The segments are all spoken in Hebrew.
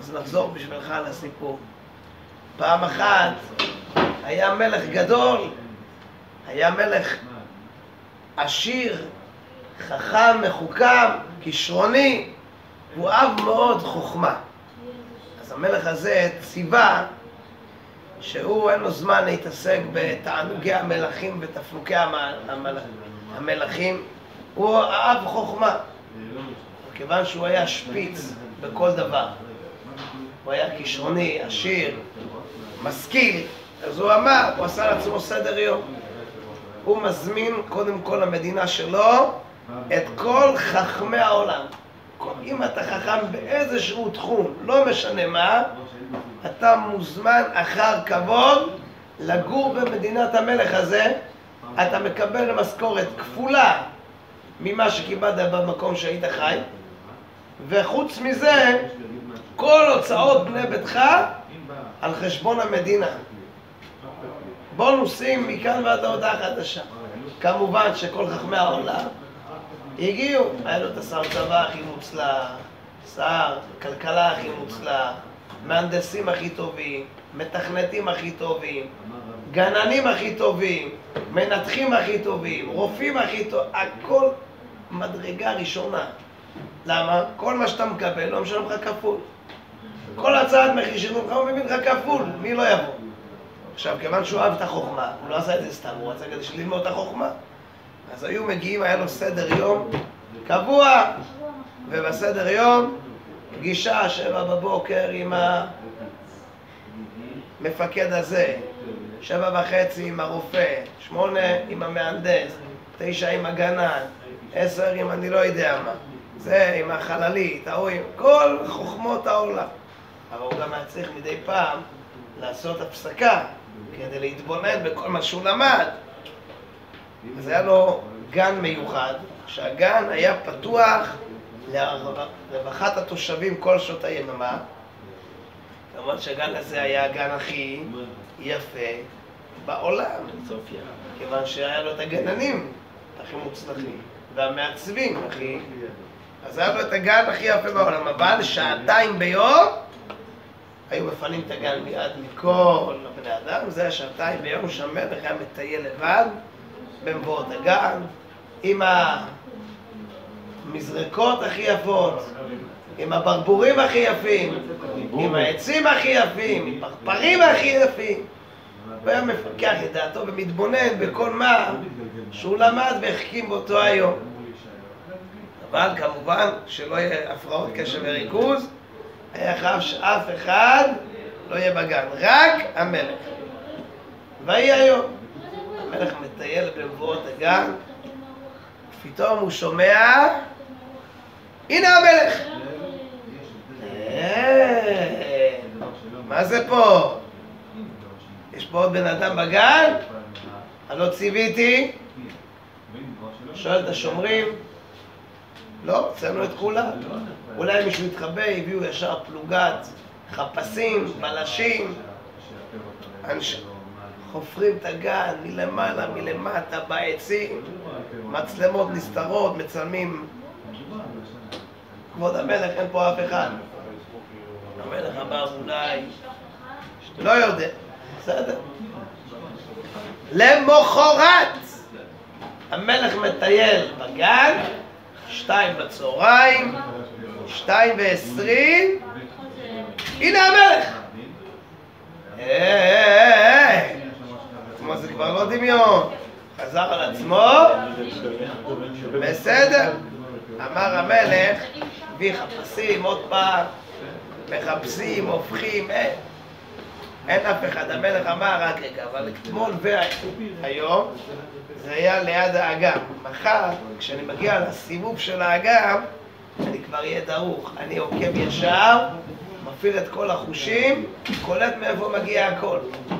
אז נחזור בשבילך לסיפור. פעם אחת היה מלך גדול, היה מלך עשיר, חכם, מחוכם, כישרוני, הוא אהב מאוד חוכמה. אז המלך הזה ציווה שהוא אין לו זמן להתעסק בתענוגי המלכים ותפנוקי המלכים, הוא אהב חוכמה. כיוון שהוא היה שפיץ בכל דבר, הוא היה כישרוני, עשיר, משכיל, אז הוא אמר, הוא עשה לעצמו סדר יום. הוא מזמין קודם כל למדינה שלו את כל חכמי העולם. אם אתה חכם באיזשהו תחום, לא משנה מה, אתה מוזמן אחר כבוד לגור במדינת המלך הזה. אתה מקבל משכורת כפולה ממה שקיבלת במקום שהיית חי, וחוץ מזה כל הוצאות בני ביתך על חשבון המדינה. בונוסים מכאן ועד ההודעה חדשה. כמובן שכל חכמי העולם הגיעו, היה לו את השר צבא הכי מוצלח, שר כלכלה הכי מוצלח, מהנדסים הכי טובים, מתכנתים הכי טובים, גננים הכי טובים, מנתחים הכי טובים, רופאים הכי טובים, הכל מדרגה ראשונה. למה? כל מה שאתה מקבל לא משלם לך כפול. כל הצעת מחיר שלך הוא מביא לך כפול, מי לא יבוא? עכשיו, כיוון שהוא אהב את החוכמה, הוא לא עשה את זה סתם, הוא רצה כדי ללמוד את החוכמה. אז היו מגיעים, היה לו סדר יום קבוע, ובסדר יום פגישה 7 בבוקר עם המפקד הזה, 7:30 עם הרופא, 8 עם המהנדס, 9 עם הגנן, 10 עם אני לא יודע מה, זה עם החללית, ההוא, כל חוכמות העולם. אבל הוא גם היה צריך מדי פעם לעשות הפסקה כדי להתבונן בכל מה שהוא למד. אז היה לו גן מיוחד, שהגן היה פתוח לרווחת התושבים כל שעות היממה. כמובן שהגן הזה היה הגן הכי יפה בעולם, כיוון שהיה לו את הגננים הכי מוצלחים והמעצבים הכי... אז היה לו את הגן הכי יפה בעולם, אבל 2 ביום היו מפנים את הגן מיד מכל בני אדם. זה 2 ביום שהמלך היה מטייל לבד במבואות הגן עם המזרקות הכי יפות, עם הברבורים הכי יפים, עם העצים הכי יפים, עם פרפרים הכי יפים. הוא היה מפקח את דעתו ומתבונן בכל מה שהוא למד והחכים באותו היום. אבל כמובן שלא יהיה הפרעות קשב וריכוז, היה חייב שאף אחד לא יהיה בגן, רק המלך. ויהי היום, המלך מטייל במבואות הגן, פתאום הוא שומע, הנה המלך! מה זה פה? יש פה עוד בן אדם בגן? הלא ציוויתי? שואל את השומרים, לא, ציינו את כולם. אולי מישהו יתחבא, הביאו ישר פלוגת חפשים, בלשים, חופרים את הגן מלמעלה, מלמטה, בעצים, מצלמות נסתרות, מצלמים. כבוד המלך, אין פה אף אחד. המלך אמר אולי, לא יודע, בסדר. למחרת המלך מטייל בגן, 2 בצהריים, 2:20, הנה המלך! כמו זה כבר לא דמיון, חזר על עצמו, בסדר. אמר המלך, הביא חפשים עוד פעם, מחפשים, הופכים, אין אף אחד. המלך אמר רק רגע, אבל אתמול והיום זה היה ליד האגם. מחר, כשאני מגיע לסיבוב של האגם, אני כבר אהיה דרוך. אני עוקב ישר, מפעיל את כל החושים, קולט מאיפה מגיע הכל.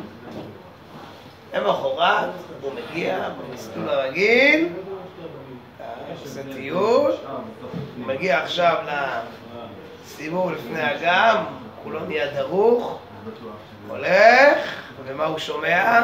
למחרת, הוא מגיע במסלול הרגיל, עושה טיול, הוא מגיע עכשיו לסיבוב לפני האגם, כולו נהיה דרוך, הולך, ומה הוא שומע?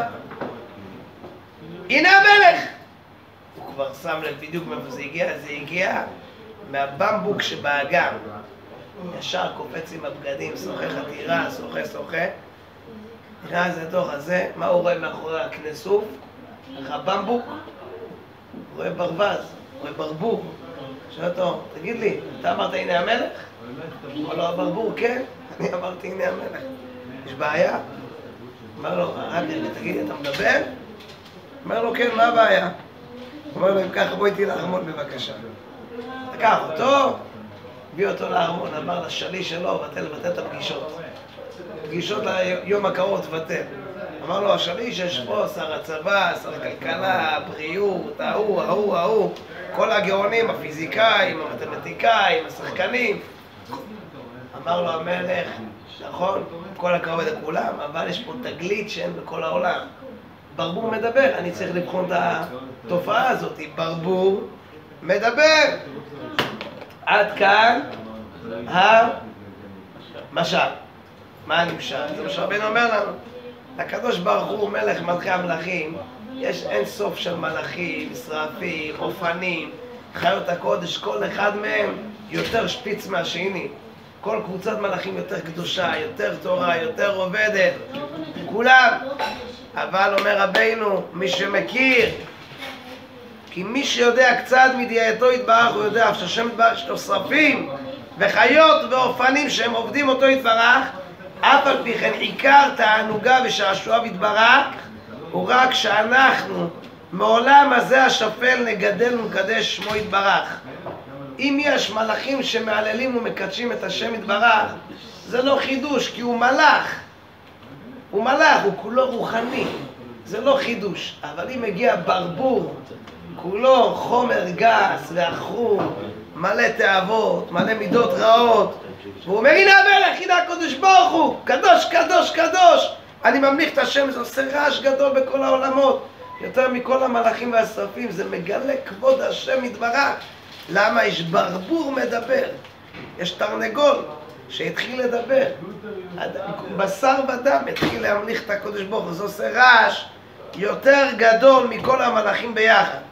הנה המלך! הוא כבר שם לב בדיוק מאיפה זה הגיע מהבמבוק שבאגם. ישר קופץ עם הבגדים, שוחה חתירה, שוחה. נראה איזה דוח הזה, מה הוא רואה מאחורי הכנסוף? הבמבוק? הוא רואה ברווז, הוא רואה ברבור. שואל אותו, תגיד לי, אתה אמרת הנה המלך? אמר לו הברבור, כן, אני אמרתי הנה המלך. יש בעיה? אמר לו, רק תגיד לי, אתה מדבר? אמר לו, כן, מה הבעיה? אמר לו, אם ככה בוא איתי לארמון בבקשה. לקח אותו, הביא אותו לארמון, אמר לשליש שלו, בטל את הפגישות. פגישות ליום הקרוב תבטל. אמר לו, השליש יש פה, שר הצבא, שר הכלכלה, הבריאות, ההוא, כל הגאונים, הפיזיקאים, המתמטיקאים, השחקנים. אמר לו המלך, נכון, כל הכבוד לכולם, אבל יש פה תגלית שאין בכל העולם. ברבור מדבר, אני צריך לבחון את התופעה הזאת. ברבור מדבר. עד כאן המשל. מה הנמשל? זה מה שרבנו אומר לנו. הקדוש ברוך הוא מלך מלכי המלכים, יש אין סוף של מלאכים, שרפים, אופנים, חיות הקודש, כל אחד מהם יותר שפיץ מהשני. כל קבוצת מלאכים יותר קדושה, יותר תורה, יותר עובדת, כולם. אבל אומר רבינו, מי שמכיר, כי מי שיודע קצת מדייתו יתברך, הוא יודע שהשם יתברך יש לו שרפים וחיות ואופנים שהם עובדים אותו יתברך, אף על פי כן עיקר תענוגה ושעשועיו יתברך הוא רק שאנחנו מעולם הזה השפל נגדל ונקדש שמו יתברך. אם יש מלאכים שמעללים ומקדשים את השם יתברך, זה לא חידוש, כי הוא מלאך. הוא מלאך, הוא כולו רוחני. זה לא חידוש. אבל אם מגיע ברבור, כולו חומר גס ואחרור, מלא תאוות, מלא מידות רעות, והוא אומר, הנה המלך, הנה הקדוש ברוך הוא, קדוש, קדוש, קדוש. אני ממליך את השם, זה עושה רעש גדול בכל העולמות. יותר מכל המלאכים והשרפים, זה מגלה כבוד השם יתברך. למה? יש ברבור מדבר. יש תרנגול שהתחיל לדבר. בשר ודם התחיל להמליך את הקדוש ברוך הוא. זה עושה רעש יותר גדול מכל המלאכים ביחד.